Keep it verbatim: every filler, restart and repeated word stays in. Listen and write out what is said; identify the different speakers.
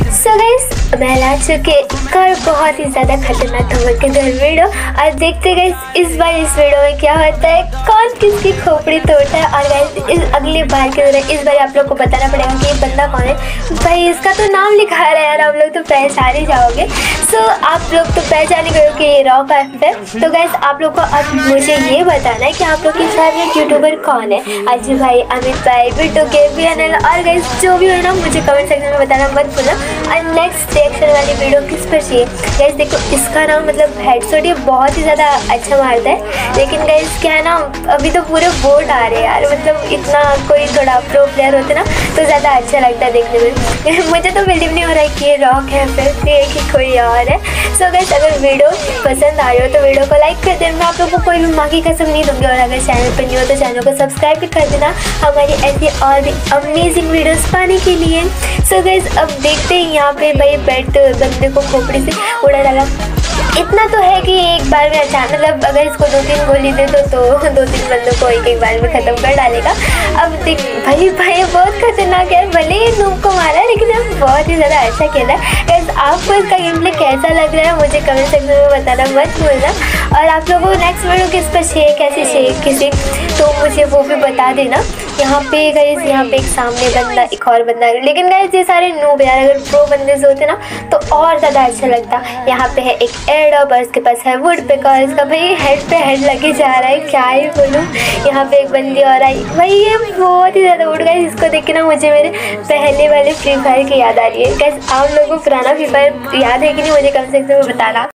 Speaker 1: So guys मैं ला चुके एक और बहुत ही ज़्यादा खतरनाक धमाकेदार वीडियो। और देखते गाइस इस बार इस वीडियो में क्या होता है, कौन किसकी खोपड़ी तोड़ता है। और गाइस इस अगली बार की तरह इस बार आप लोग को बताना पड़ेगा कि ये बंदा कौन है। भाई इसका तो नाम लिखा रहा है यार, आप लोग तो पहचान ही जाओगे। सो so, आप लोग तो पहचान ही गए कि ये रॉ का है। तो गाइस आप लोग को अब मुझे ये बताना है कि आप लोग की फेवरेट यूट्यूबर कौन है। अजय भाई, अमित भाई, बिट्टू के, बी एन एल और गाइस जो भी हो ना, मुझे कमेंट सेक्शन में बताना मत भूलना। और नेक्स्ट रिएक्शन वाली वीडियो किस पर चाहिए गाइस, देखो इसका नाम मतलब हेडशॉट ये बहुत ही ज़्यादा अच्छा मारता है। लेकिन गाइस क्या है ना, अभी तो पूरे बोर्ड आ रहे हैं यार, मतलब इतना कोई थोड़ा प्रो प्लेयर होते ना तो ज़्यादा अच्छा लगता है देखने में। मुझे तो बिलीव नहीं हो रहा है कि ये रॉक है फिर ये कि कोई और है। सो so गाइस अगर वीडियो पसंद आ रही हो तो वीडियो को लाइक कर देना। मैं आप लोगों को कोई भी माँ की कसम नहीं दूँगी। और अगर चैनल पर नहीं हो तो चैनल को सब्सक्राइब भी कर देना हमारी ऐसी और भी अमेजिंग वीडियोस पाने के लिए। सो so गाइस अब देखते हैं यहाँ पे भाई बैट बंदे को खोपड़ी से उड़ा डाला। इतना तो है कि एक बार में अचानक मतलब अगर इसको दो तीन गोली दे दो तो दो तीन बंदों को एक एक बार में ख़त्म कर डालेगा। अब देख भाई भाई बहुत खतरनाक है, भले ही नूब को मारा है लेकिन अब बहुत ही ज़्यादा अच्छा खेला है। गाइस आपको इसका गेम प्ले कैसा लग रहा है मुझे कमेंट सेक्शन में बताना मत भूलना। और आप लोगों को नेक्स्ट वीडियो किस पर चाहिए, कैसे चाहिए किसी, तो मुझे वो भी बता देना। यहाँ पे गाइस यहाँ पे एक सामने बंदा एक और बंदा, लेकिन गाइस ये सारे नूब यार, अगर प्रो बंदे से होते ना तो और ज़्यादा अच्छा लगता। यहाँ पे है एक एयरडॉप और इसके पास है वुड पिक और इसका भाई हेड पे हेड लगे जा रहा है, क्या ही बोलूँ। यहाँ पे एक बंदी और आई भाई, ये बहुत ही ज़्यादा उड़ गई। इसको देख के ना मुझे मेरे पहले वाले फ्री फायर की याद आ रही है। गाइस आप लोगों को पुराना फ्री फायर याद है कि नहीं मुझे कमेंट सेक्शन में बताना।